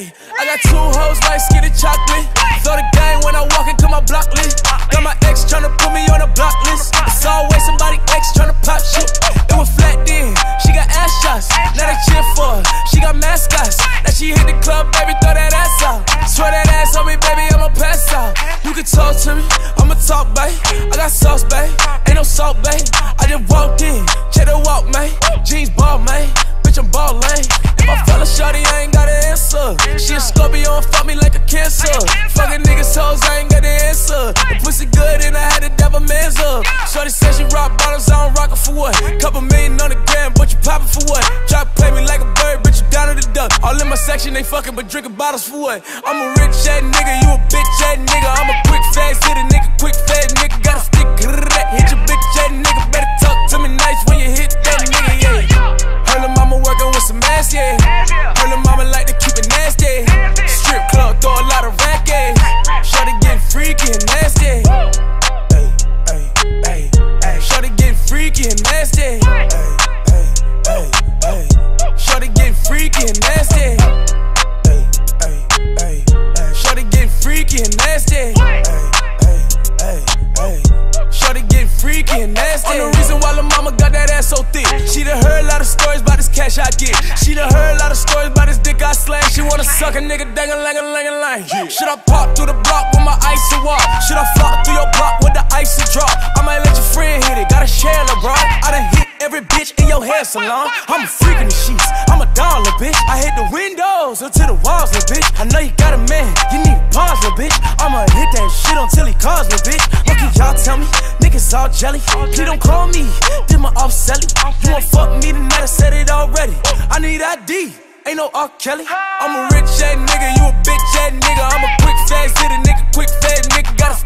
Ayy, I got 2 hoes like skinny chocolate. Throw the game when I walk into my block list. Got my ex tryna put me on a block list. It's always somebody ex tryna pop shit. It was flat then, she got ass shots. Now they cheer for her, she got mascots. Now she hit the club, baby, throw that ass out. Swear that ass on me, baby, I'ma pass out. You can talk to me, I'ma talk, babe. I got sauce, babe, ain't no salt, babe. I just walked in, check the walk, man. Jeans ball, man, bitch, I'm ball lane. If I fell a shorty, I ain't got an answer. She a Scorpio and fuck me like a cancer. Fucking niggas hoes, I ain't got the answer. The pussy good and I had to dab a man's up. Shorty said she rock bottoms, I don't rock it for what? Couple million on the gram, but you poppin' for what? Try to play me like a bird, but you down to the duck. All in my section, they fucking but drinking bottles for what? I'm a rich ass nigga, you a bitch ass nigga. I'm a quick fast hitter nigga, quick fast nigga. Got a stick, hit your bitch ass nigga. Better talk to me nice when you hit that nigga, yeah. Her lil' mama working with some ass, yeah. Her lil' mama like to keep it nasty. Strip club, throw a lot of racket. Shorty getting freaky and nasty. Ay, ay, ay, ay. Shorty getting freaky and nasty. Ay, ay, ay, ay. Shorty getting freaky and nasty. Ay, ay, ay, ay. Shorty getting freaky and nasty. Ay, ay, ay, ay. Shorty getting freaky and nasty. On the reason why lil' mama got that ass so thick. She done heard a lot of stories about this cash I get. She done heard a lot of stories about this dick I slang. She wanna suck a nigga dang-a-lang-a-lang-a-lang. Should I pop through the block with my icy walk? Should I flop through your block with the icy drop? I might let your friend hit it, gotta share LeBron. I done hit every bitch in your hair salon. I'm a freak in the sheets, I'm a doll, little bitch. I hit the windows until the walls, little bitch. I know you got a man, you need pause, little bitch. I'ma hit that shit until he calls, little bitch. What can y'all tell me? Niggas all jelly. Please don't call me, did my off selling. You won't fuck me tonight, I said it already. I need ID, ain't no R. Kelly. I'm a rich ass nigga, you a bitch ass nigga. I'm a quick fast hitter nigga, quick fast nigga. Got a